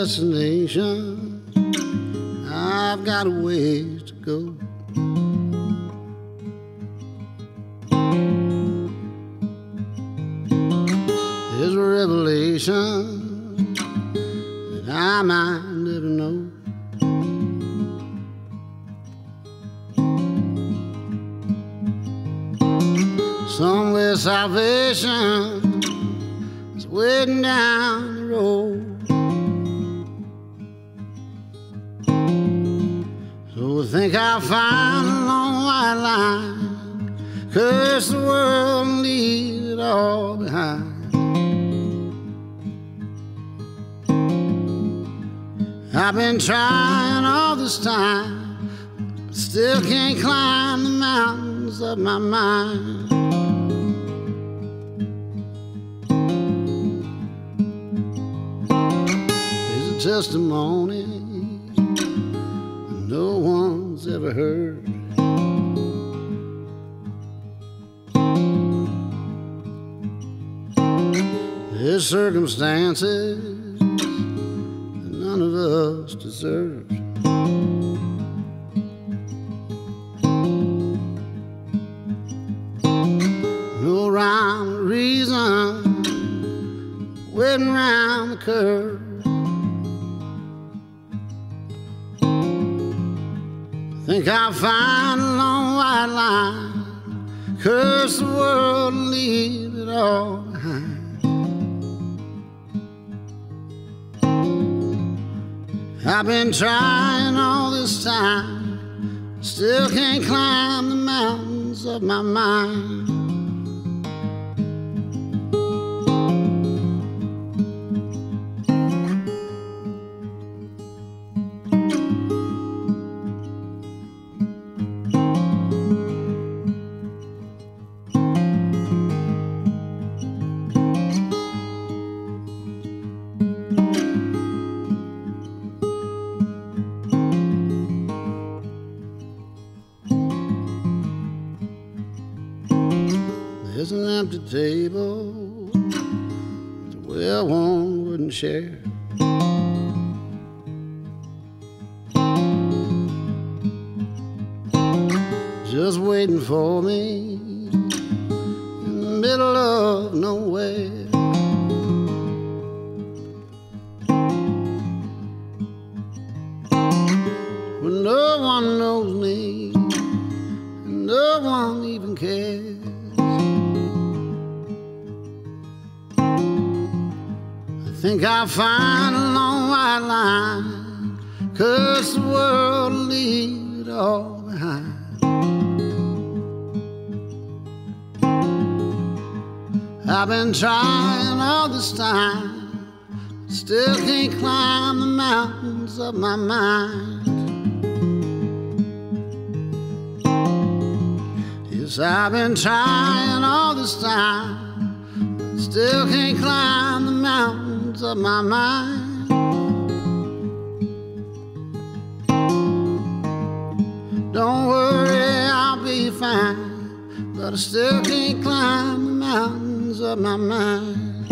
destination. I've got a ways to go. There's a revelation that I might never know. Somewhere salvation is waiting down the road. So I think I'll find a long white line, curse the world and leave it all behind. I've been trying all this time, but still can't climb the mountains of my mind. There's a testimony no one's ever heard. There's circumstances that none of us deserve. No rhyme or reason waiting round the curve. Think I'll find a long white line, curse the world and leave it all behind. I've been trying all this time, still can't climb the mountains of my mind. There's an empty table the well one wouldn't share. Just waiting for me in the middle of nowhere. When no one knows me and no one even cares. Think I'll find a long white line, curse the world and leave it all behind. I've been trying all this time, still can't climb the mountains of my mind. Yes, I've been trying all this time, still can't climb the mountains of my mind. Don't worry, I'll be fine, but I still can't climb the mountains of my mind.